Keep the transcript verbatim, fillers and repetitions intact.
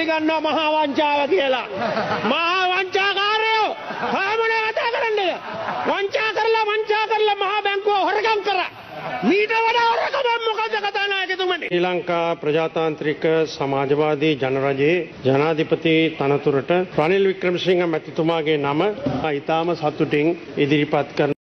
පිළිගන්නවා මහා වංචාව කියලා. මහා වංචාකාරයෝ හැමෝම කතා කරන්නේ. වංචා කරලා වංචා කරලා මහා බැංකුව හොරගම් කරා. මීට වඩා හොරකම් මොකද කතානායකතුමනි? ශ්‍රී ලංකා ප්‍රජාතාන්ත්‍රික සමාජවාදී ජනරජයේ ජනාධිපති තනතුරට රනිල් වික්‍රමසිංහ මැතිතුමාගේ නම ඉතාම සතුටින් ඉදිරිපත් කරන